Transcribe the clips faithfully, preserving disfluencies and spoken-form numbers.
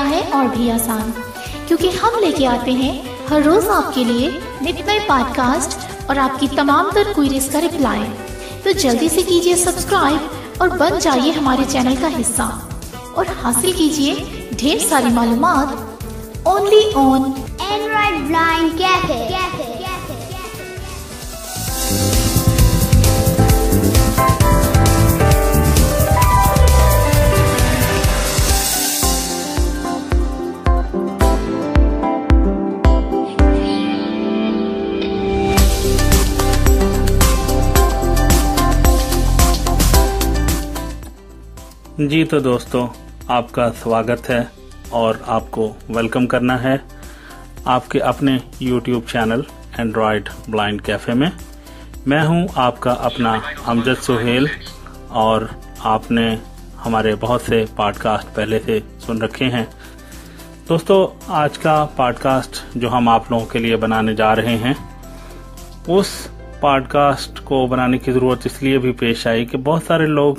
है और भी आसान, क्योंकि हम लेके आते हैं हर रोज आपके लिए नित नए पॉडकास्ट और आपकी तमाम तर क्वेरीज का रिप्लाई। तो जल्दी से कीजिए सब्सक्राइब और बन जाइए हमारे चैनल का हिस्सा और हासिल कीजिए ढेर सारी मालूमात only on Android blind cafe. जी तो दोस्तों, आपका स्वागत है और आपको वेलकम करना है आपके अपने YouTube channel Android blind cafe में। मैं हूं आपका अपना अमजद सोहेल और आपने हमारे बहुत से पॉडकास्ट पहले से सुन रखे हैं। दोस्तों, आज का पॉडकास्ट जो हम आप लोगों के लिए बनाने जा रहे हैं, उस पॉडकास्ट को बनाने की ज़रूरत इसलिए भी पेश आई कि बहुत सारे लोग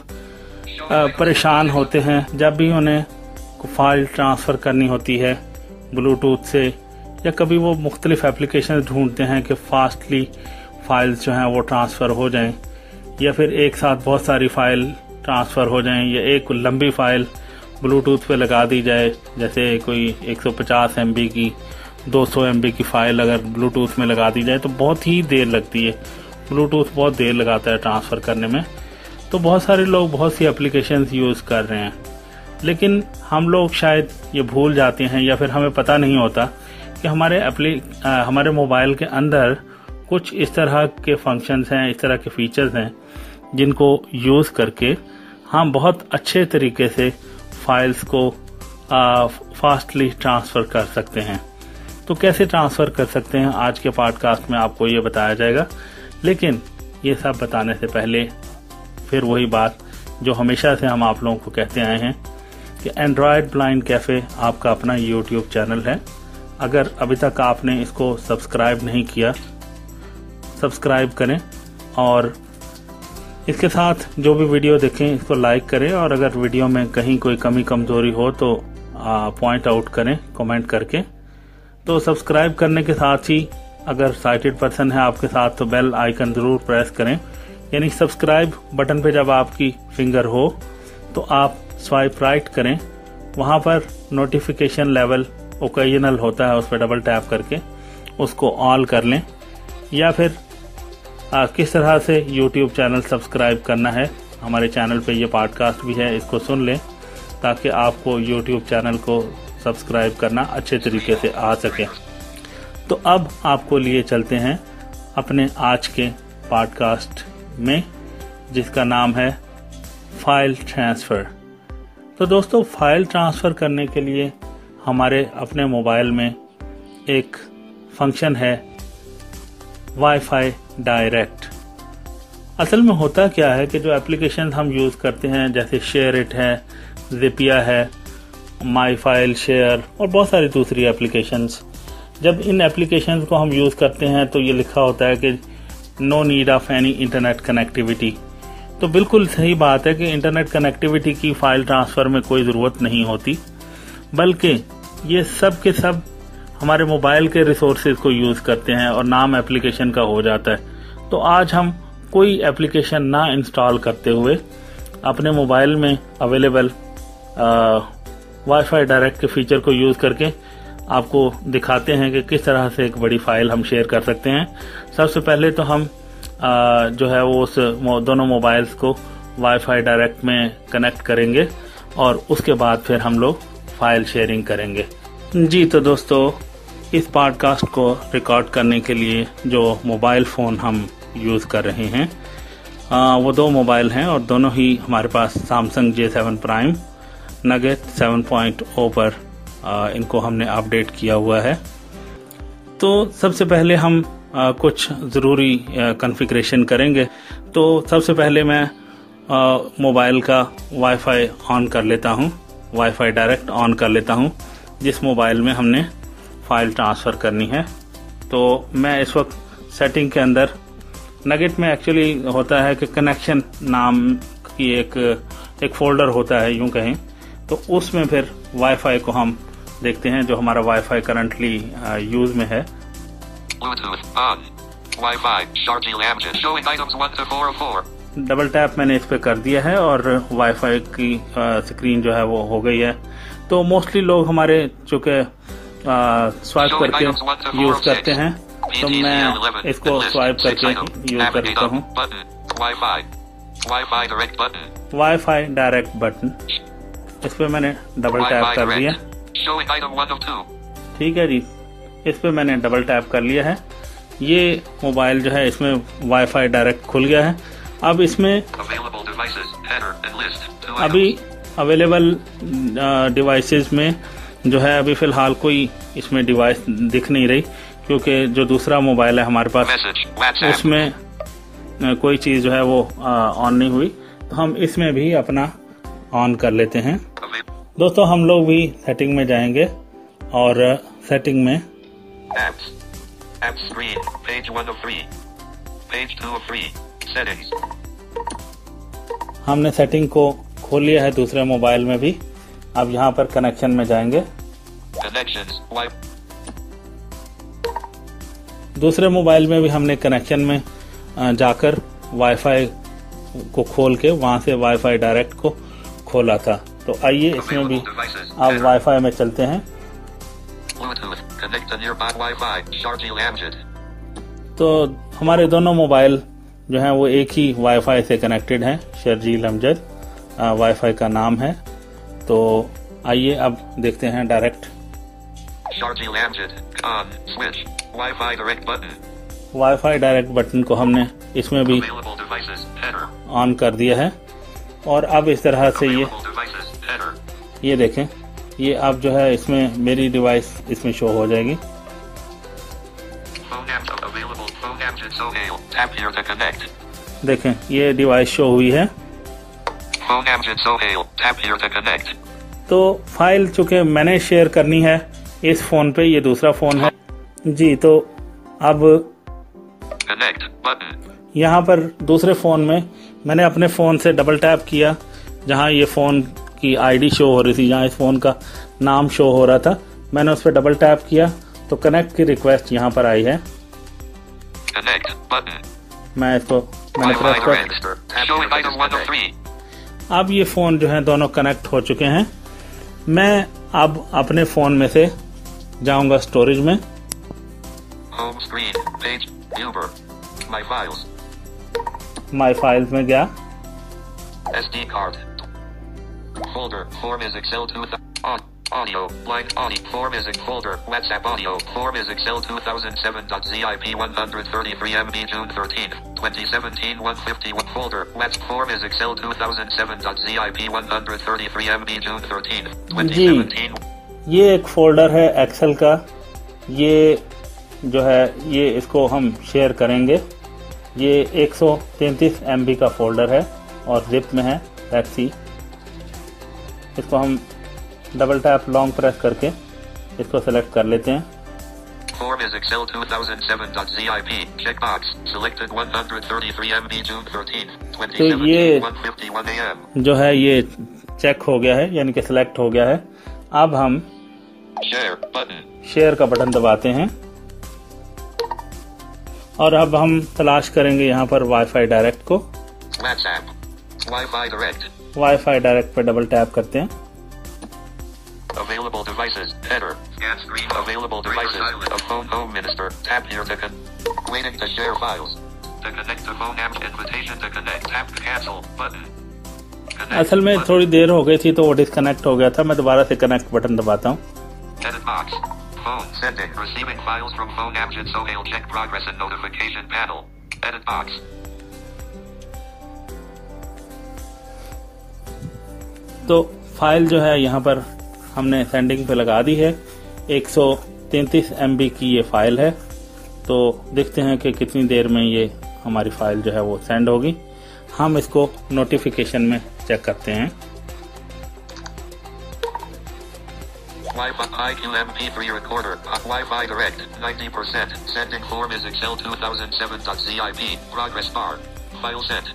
परेशान होते हैं जब भी उन्हें फाइल ट्रांसफ़र करनी होती है ब्लूटूथ से, या कभी वो मुख्तलिफ एप्लीकेशन ढूंढते हैं कि फास्टली फाइल्स जो हैं वो ट्रांसफ़र हो जाएं, या फिर एक साथ बहुत सारी फ़ाइल ट्रांसफ़र हो जाएं, या एक लंबी फ़ाइल ब्लूटूथ पे लगा दी जाए। जैसे कोई एक सौ पचास एम बी की, दो सौ एम बी की फ़ाइल अगर ब्लूटूथ में लगा दी जाए तो बहुत ही देर लगती है। ब्लूटूथ बहुत देर लगाता है ट्रांसफ़र करने में। तो बहुत सारे लोग बहुत सी एप्लीकेशंस यूज़ कर रहे हैं, लेकिन हम लोग शायद ये भूल जाते हैं या फिर हमें पता नहीं होता कि हमारे एप्ली हमारे मोबाइल के अंदर कुछ इस तरह के फंक्शंस हैं, इस तरह के फीचर्स हैं जिनको यूज़ करके हम बहुत अच्छे तरीके से फाइल्स को फास्टली ट्रांसफ़र कर सकते हैं। तो कैसे ट्रांसफ़र कर सकते हैं आज के पॉडकास्ट में आपको ये बताया जाएगा। लेकिन ये सब बताने से पहले फिर वही बात जो हमेशा से हम आप लोगों को कहते आए हैं कि एंड्रॉयड ब्लाइंड कैफ़े आपका अपना यूट्यूब चैनल है। अगर अभी तक आपने इसको सब्सक्राइब नहीं किया, सब्सक्राइब करें और इसके साथ जो भी वीडियो देखें इसको लाइक करें, और अगर वीडियो में कहीं कोई कमी कमजोरी हो तो पॉइंट आउट करें कमेंट करके। तो सब्सक्राइब करने के साथ ही अगर साइटेड पर्सन है आपके साथ तो बेल आइकन ज़रूर प्रेस करें, यानी सब्सक्राइब बटन पे जब आपकी फिंगर हो तो आप स्वाइप राइट करें, वहाँ पर नोटिफिकेशन लेवल ओकेजनल होता है, उस पर डबल टैप करके उसको ऑल कर लें। या फिर आ, किस तरह से यूट्यूब चैनल सब्सक्राइब करना है, हमारे चैनल पे ये पॉडकास्ट भी है, इसको सुन लें ताकि आपको यूट्यूब चैनल को सब्सक्राइब करना अच्छे तरीके से आ सके। तो अब आपको लिए चलते हैं अपने आज के पॉडकास्ट में, जिसका नाम है फाइल ट्रांसफ़र। तो दोस्तों, फाइल ट्रांसफ़र करने के लिए हमारे अपने मोबाइल में एक फंक्शन है वाईफाई डायरेक्ट। असल में होता क्या है कि जो एप्लीकेशन हम यूज़ करते हैं जैसे शेयर इट है, ज़िपिया है, माई फाइल शेयर और बहुत सारी दूसरी एप्लीकेशंस, जब इन एप्लीकेशंस को हम यूज़ करते हैं तो ये लिखा होता है कि no need of any internet connectivity. तो बिल्कुल सही बात है कि इंटरनेट कनेक्टिविटी की फाइल ट्रांसफ़र में कोई ज़रूरत नहीं होती, बल्कि ये सब के सब हमारे मोबाइल के रिसोर्सेज को यूज़ करते हैं और नाम एप्लीकेशन का हो जाता है। तो आज हम कोई एप्लीकेशन ना इंस्टॉल करते हुए अपने मोबाइल में अवेलेबल वाईफाई डायरेक्ट के फीचर को यूज़ करके आपको दिखाते हैं कि किस तरह से एक बड़ी फाइल हम शेयर कर सकते हैं। सबसे पहले तो हम आ, जो है वो उस दोनों मोबाइल्स को वाईफाई डायरेक्ट में कनेक्ट करेंगे और उसके बाद फिर हम लोग फाइल शेयरिंग करेंगे। जी तो दोस्तों, इस पॉडकास्ट को रिकॉर्ड करने के लिए जो मोबाइल फ़ोन हम यूज़ कर रहे हैं आ, वो दो मोबाइल हैं और दोनों ही हमारे पास Samsung J seven prime Nougat seven point O पर आ, इनको हमने अपडेट किया हुआ है। तो सबसे पहले हम आ, कुछ ज़रूरी कॉन्फ़िगरेशन करेंगे। तो सबसे पहले मैं मोबाइल का वाईफाई ऑन कर लेता हूँ, वाईफाई डायरेक्ट ऑन कर लेता हूँ जिस मोबाइल में हमने फ़ाइल ट्रांसफ़र करनी है। तो मैं इस वक्त सेटिंग के अंदर नगेट में एक्चुअली होता है कि कनेक्शन नाम की एक एक फ़ोल्डर होता है यूँ कहें, तो उसमें फिर वाईफाई को हम देखते हैं जो हमारा वाईफाई करंटली यूज में है। डबल टैप मैंने इस पे कर दिया है और वाईफाई की स्क्रीन जो है वो हो गई है। तो मोस्टली लोग हमारे चूंकि स्वाइप करके यूज करते हैं, तो मैं इसको स्वाइप करके यूज करता हूँ। वाईफाई डायरेक्ट बटन, इस पे मैंने डबल टैप कर दिया। ठीक है जी, इस पे मैंने डबल टैप कर लिया है। ये मोबाइल जो है इसमें वाईफाई डायरेक्ट खुल गया है। अब इसमें अभी अवेलेबल डिवाइसेस में जो है अभी फिलहाल कोई इसमें डिवाइस दिख नहीं रही, क्योंकि जो दूसरा मोबाइल है हमारे पास उसमें कोई चीज जो है वो ऑन नहीं हुई। तो हम इसमें भी अपना ऑन कर लेते हैं। दोस्तों हम लोग भी सेटिंग में जाएंगे और सेटिंग में Apps, app screen, page one of three, page two of three, settings. हमने सेटिंग को खोल लिया है दूसरे मोबाइल में भी। अब यहाँ पर कनेक्शन में जाएंगे। Connections, wipe. दूसरे मोबाइल में भी हमने कनेक्शन में जाकर वाईफाई को खोल के वहां से वाईफाई डायरेक्ट को खोला था। तो आइए इसमें भी अब वाईफाई में चलते हैं। तो हमारे दोनों मोबाइल जो हैं वो एक ही वाईफाई से कनेक्टेड हैं। शर्जील अमजद वाईफाई का नाम है। तो आइए अब देखते हैं डायरेक्ट। वाईफाई डायरेक्ट बटन को हमने इसमें भी ऑन कर दिया है और अब इस तरह से ये ये देखें, ये अब जो है इसमें मेरी डिवाइस इसमें शो हो जाएगी। देखें ये डिवाइस शो हुई है। तो फाइल चूंकि मैंने शेयर करनी है इस फोन पे, ये दूसरा फोन है जी। तो अब यहाँ पर दूसरे फोन में मैंने अपने फोन से डबल टैप किया, जहाँ ये फोन की आईडी शो हो रही थी, जहाँ इस फोन का नाम शो हो रहा था, मैंने उस पर डबल टैप किया तो कनेक्ट की रिक्वेस्ट यहाँ पर आई है। मैं इसको मैंने प्रेस कर, अब ये फोन जो है दोनों कनेक्ट हो चुके हैं। मैं अब अपने फोन में से जाऊंगा स्टोरेज में। Home screen, page, viewer, my files, my files में गया। S D card, folder, form is Excel two thousand, audio, blind audio, form is in folder, WhatsApp audio, form is Excel two thousand seven dot zip one hundred thirty-three M B June thirteenth, twenty seventeen one fifty-one folder, WhatsApp form is Excel two thousand seven dot zip one hundred thirty-three M B June thirteenth, twenty seventeen। ये एक folder है Excel का, ये जो है ये इसको हम शेयर करेंगे। ये एक सौ तैंतीस एम बी का फोल्डर है और जिप में है। लेट्स सी, इसको हम डबल टैप लॉन्ग प्रेस करके इसको सेलेक्ट कर लेते हैं। Form is Excel two thousand seven dot zip, checkbox, selected one hundred thirty-three M B June thirteenth, twenty seventeen one fifty-one A M। जो है ये चेक हो गया है, यानी कि सिलेक्ट हो गया है। अब हम शेयर बटन, शेयर का बटन दबाते हैं और अब हम तलाश करेंगे यहाँ पर वाईफाई डायरेक्ट को। WhatsApp, WiFi direct, WiFi direct पे डबल टैप करते हैं। Available devices, header, scan screen, available devices, a phone home minister, tap here to con, waiting to share files, to connect to phone app, invitation to connect, tap cancel button। असल में थोड़ी देर हो गई थी तो वो डिस्कनेक्ट हो गया था। मैं दोबारा से कनेक्ट बटन दबाता हूँ। Edit box, phone, sending, receiving files from phone Amjad Sohail, check progress and notification panel, edit box। तो फाइल जो है यहाँ पर हमने सेंडिंग पे लगा दी है। एक सौ तैंतीस एम बी की ये फाइल है। तो देखते हैं कि कितनी देर में ये हमारी फाइल जो है वो सेंड होगी। हम इसको नोटिफिकेशन में चेक करते हैं। Wi-Fi I Q M P three recorder, Wi-Fi direct, ninety percent, sending form is Excel two thousand seven dot zip, progress bar, file sent।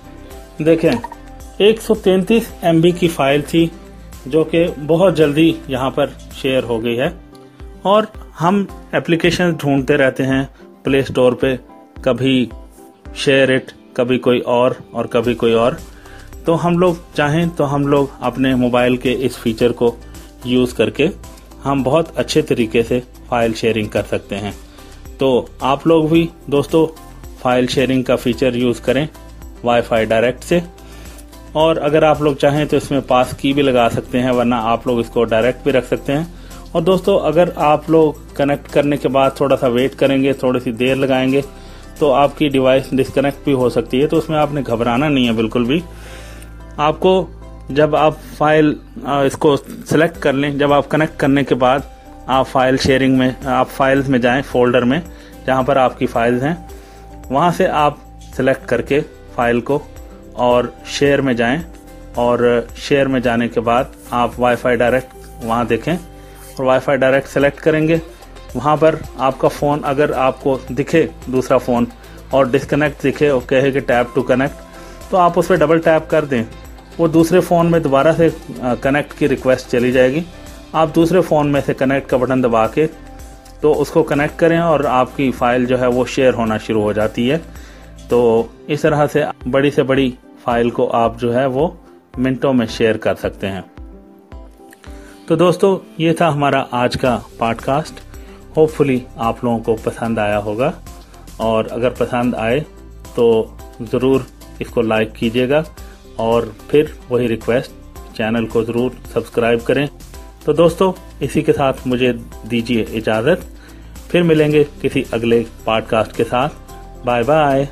देखें एक सौ तैंतीस एम बी की फाइल थी जो कि बहुत जल्दी यहाँ पर शेयर हो गई है। और हम एप्लीकेशन ढूंढते रहते हैं प्ले स्टोर पे, कभी शेयर इट, कभी कोई और और कभी कोई और। तो हम लोग चाहें तो हम लोग अपने मोबाइल के इस फीचर को यूज करके हम बहुत अच्छे तरीके से फाइल शेयरिंग कर सकते हैं। तो आप लोग भी दोस्तों फाइल शेयरिंग का फीचर यूज करें वाईफाई डायरेक्ट से। और अगर आप लोग चाहें तो इसमें पास की भी लगा सकते हैं, वरना आप लोग इसको डायरेक्ट भी रख सकते हैं। और दोस्तों अगर आप लोग कनेक्ट करने के बाद थोड़ा सा वेट करेंगे, थोड़ी सी देर लगाएंगे, तो आपकी डिवाइस डिस्कनेक्ट भी हो सकती है। तो उसमें आपने घबराना नहीं है बिल्कुल भी। आपको जब आप फाइल इसको सिलेक्ट कर लें, जब आप कनेक्ट करने के बाद आप फाइल शेयरिंग में, आप फाइल्स में जाएं, फोल्डर में जहां पर आपकी फाइल्स हैं, वहां से आप सिलेक्ट करके फाइल को और शेयर में जाएं। और शेयर में जाने के बाद आप वाईफाई डायरेक्ट वहां देखें और वाईफाई डायरेक्ट सेलेक्ट करेंगे। वहां पर आपका फोन अगर आपको दिखे, दूसरा फोन, और डिस्कनेक्ट दिखे और कहे कि टैप टू कनेक्ट, तो आप उस पर डबल टैप कर दें। वो दूसरे फोन में दोबारा से कनेक्ट की रिक्वेस्ट चली जाएगी। आप दूसरे फोन में से कनेक्ट का बटन दबा के तो उसको कनेक्ट करें और आपकी फाइल जो है वो शेयर होना शुरू हो जाती है। तो इस तरह से बड़ी से बड़ी फाइल को आप जो है वो मिनटों में शेयर कर सकते हैं। तो दोस्तों ये था हमारा आज का पॉडकास्ट। होपफुली आप लोगों को पसंद आया होगा, और अगर पसंद आए तो ज़रूर इसको लाइक कीजिएगा और फिर वही रिक्वेस्ट, चैनल को ज़रूर सब्सक्राइब करें। तो दोस्तों इसी के साथ मुझे दीजिए इजाज़त, फिर मिलेंगे किसी अगले पॉडकास्ट के साथ। Bye bye.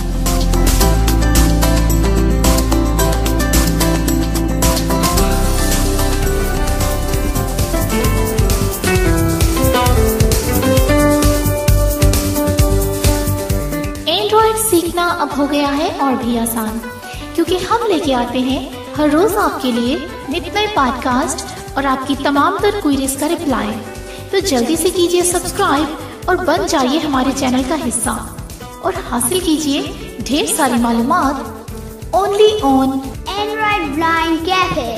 सीखना अब हो गया है और भी आसान, क्योंकि हम लेके आते हैं हर रोज आपके लिए नित नए पॉडकास्ट और आपकी तमाम तर क्वेरीज का रिप्लाई। तो जल्दी से कीजिए सब्सक्राइब और बन जाइए हमारे चैनल का हिस्सा और हासिल कीजिए ढेर सारी मालूमात only on Android blind cafe.